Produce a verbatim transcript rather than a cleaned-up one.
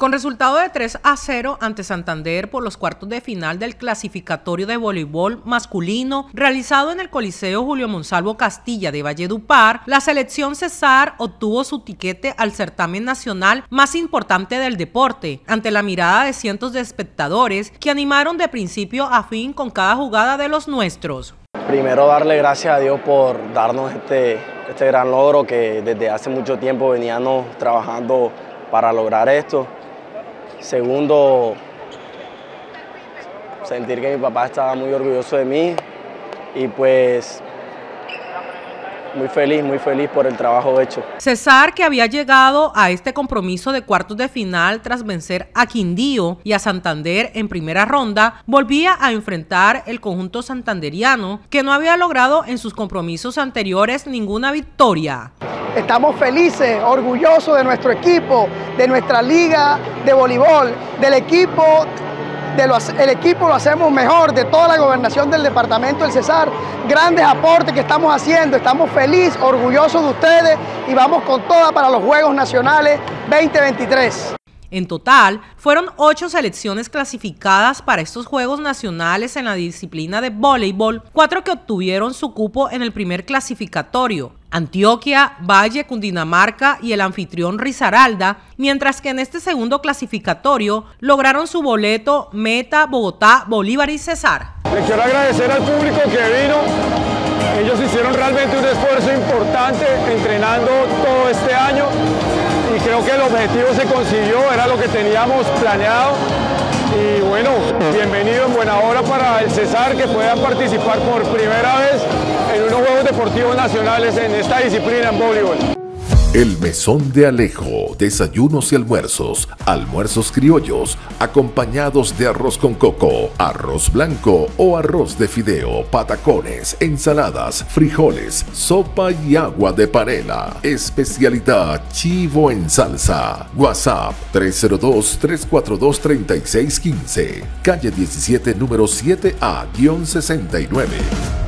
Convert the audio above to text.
Con resultado de tres a cero ante Santander por los cuartos de final del clasificatorio de voleibol masculino realizado en el Coliseo Julio Monsalvo Castilla de Valledupar, la selección Cesar obtuvo su tiquete al certamen nacional más importante del deporte, ante la mirada de cientos de espectadores que animaron de principio a fin con cada jugada de los nuestros. Primero, darle gracias a Dios por darnos este, este gran logro que desde hace mucho tiempo veníamos trabajando para lograr esto. Segundo, sentir que mi papá estaba muy orgulloso de mí y pues muy feliz, muy feliz por el trabajo hecho. Cesar, que había llegado a este compromiso de cuartos de final tras vencer a Quindío y a Santander en primera ronda, volvía a enfrentar el conjunto santanderiano, que no había logrado en sus compromisos anteriores ninguna victoria. Estamos felices, orgullosos de nuestro equipo, de nuestra liga de voleibol, del equipo, de los, el equipo lo hacemos mejor, de toda la gobernación del departamento del Cesar. Grandes aportes que estamos haciendo, estamos felices, orgullosos de ustedes y vamos con toda para los Juegos Nacionales veinte veintitrés. En total, fueron ocho selecciones clasificadas para estos Juegos Nacionales en la disciplina de voleibol, cuatro que obtuvieron su cupo en el primer clasificatorio: Antioquia, Valle, Cundinamarca y el anfitrión Risaralda, mientras que en este segundo clasificatorio lograron su boleto Meta, Bogotá, Bolívar y Cesar. Le quiero agradecer al público que vino. Ellos hicieron realmente un esfuerzo importante entrenando todo este año y creo que el objetivo se consiguió, era lo que teníamos planeado. Y bueno, bienvenido, en buena hora para el Cesar, que puedan participar por primera vez en unos Juegos Deportivos Nacionales en esta disciplina en voleibol. El Mesón de Alejo, desayunos y almuerzos, almuerzos criollos, acompañados de arroz con coco, arroz blanco o arroz de fideo, patacones, ensaladas, frijoles, sopa y agua de panela. Especialidad chivo en salsa. WhatsApp tres cero dos, tres cuatro dos, tres seis uno cinco. Calle diecisiete, número siete A sesenta y nueve.